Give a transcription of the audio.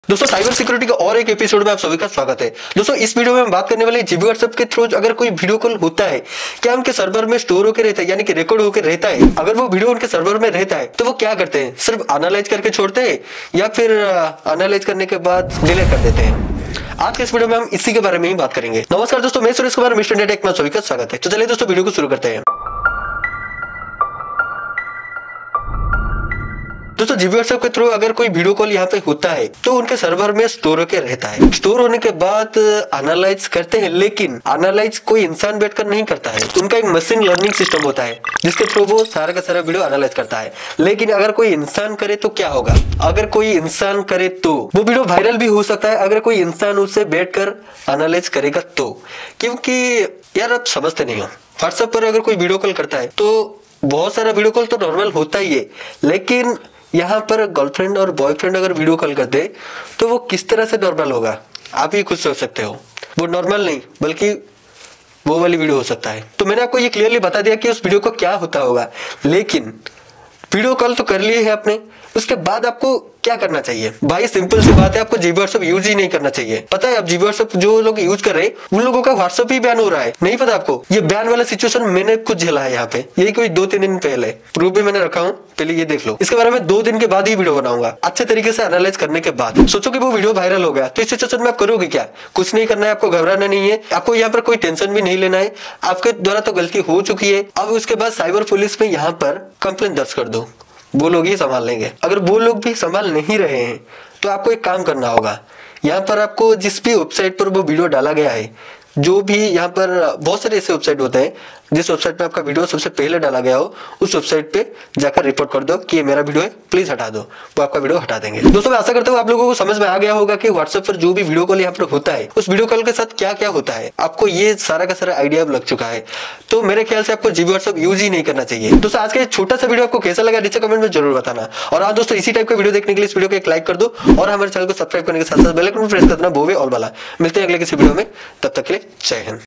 दोस्तों cyber security के और एक एपिसोड में आप सभी का स्वागत है। दोस्तों इस वीडियो में हम बात करने वाले जीबी व्हाट्सएप के थ्रू अगर कोई वीडियो कॉल होता है, क्या उनके सर्वर में स्टोर होकर रहता है, यानी कि रिकॉर्ड होकर रहता है। अगर वो वीडियो उनके सर्वर में रहता है तो वो क्या करते हैं, सिर्फ एनालाइज करके छोड़ते हैं या फिर एनालाइज करने के बाद डिलीट कर देते हैं। आज के इस वीडियो में हम इसी के बारे में ही बात करेंगे। नमस्कार दोस्तों, मैं Suresh Kumar, mister India tech में सभी का स्वागत है। तो चलिए दोस्तों वीडियो को शुरू करते हैं। दोस्तों जीबी व्हाट्सएप के थ्रू अगर कोई वीडियो कॉल यहाँ पे होता है तो उनके सर्वर में स्टोर होकर रहता है। स्टोर होने के बाद एनालाइज करते हैं, लेकिन एनालाइज कोई इंसान बैठकर नहीं करता है। उनका एक मशीन लर्निंग सिस्टम होता है जिसके थ्रू वो सारा का सारा वीडियो एनालाइज करता है। लेकिन अगर कोई इंसान करे तो क्या होगा, अगर कोई इंसान करे तो वो वीडियो वायरल भी हो सकता है अगर कोई इंसान उसे बैठकर एनालाइज करेगा तो। क्योंकि यार आप समझते नहीं हो, व्हाट्सएप पर अगर कोई वीडियो कॉल करता है तो बहुत सारा वीडियो कॉल तो नॉर्मल होता ही है, लेकिन यहाँ पर गर्लफ्रेंड और बॉयफ्रेंड अगर वीडियो कॉल करते तो वो किस तरह से नॉर्मल होगा आप ही खुद सोच सकते हो। वो नॉर्मल नहीं बल्कि वो वाली वीडियो हो सकता है। तो मैंने आपको ये क्लियरली बता दिया कि उस वीडियो को क्या होता होगा, लेकिन वीडियो कॉल तो कर लिए है आपने, उसके बाद आपको क्या करना चाहिए। भाई सिंपल सी बात है, आपको जीबी व्हाट्सएप यूज ही नहीं करना चाहिए। पता है आप जीबी व्हाट्सएप जो लोग यूज कर रहे हैं उन लोगों का व्हाट्सएप ही बैन हो रहा है। नहीं पता आपको, ये बैन वाला सिचुएशन मैंने खुद झेला है यहाँ पे, यही कोई 2-3 दिन पहले। प्रूफ भी मैंने रखा हूँ, पहले ये देख लो। इसके बारे में 2 दिन के बाद ही वीडियो बनाऊंगा, अच्छे तरीके से एनालाइज करने के बाद। सोचो कि वो वीडियो वायरल हो गया तो इस सिचुएशन में आप करोगे क्या। कुछ नहीं करना है, आपको घबराना नहीं है, आपको यहाँ पर कोई टेंशन भी नहीं लेना है। आपके द्वारा तो गलती हो चुकी है, अब उसके बाद साइबर पुलिस में यहाँ पर कंप्लेन दर्ज कर दो, वो लोग ही संभाल लेंगे। अगर वो लोग भी संभाल नहीं रहे हैं तो आपको एक काम करना होगा। यहाँ पर आपको जिस भी वेबसाइट पर वो वीडियो डाला गया है, जो भी यहाँ पर बहुत सारे ऐसे वेबसाइट होते हैं जिस वेबसाइट पे आपका वीडियो सबसे पहले डाला गया हो, उस वेबसाइट पे जाकर रिपोर्ट कर दो कि ये मेरा वीडियो है, प्लीज हटा दो। वो आपका वीडियो हटा देंगे। दोस्तों मैं आशा करता हूँ आप लोगों को समझ में आ गया होगा कि व्हाट्सएप पर जो भी वीडियो कॉल यहाँ पर होता है उस वीडियो कॉल के साथ क्या क्या होता है। आपको ये सारा का सारा आइडिया लग चुका है। तो मेरे ख्याल से आपको जीबी व्हाट्सएप यूज ही नहीं करना चाहिए। दोस्तों आज का छोटा सा वीडियो आपको कैसा लगा नीचे कमेंट में जरूर बताना। और हाँ दोस्तों, इसी टाइप का वीडियो देखने के लिए इस वीडियो को एक लाइक कर दो और हमारे चैनल को सब्सक्राइब करने के साथ साथ बेल आइकन प्रेस कर देना। वो भी ऑल वाला। मिलते हैं अगले किसी वीडियो में, तब तक के लिए जय हिंद।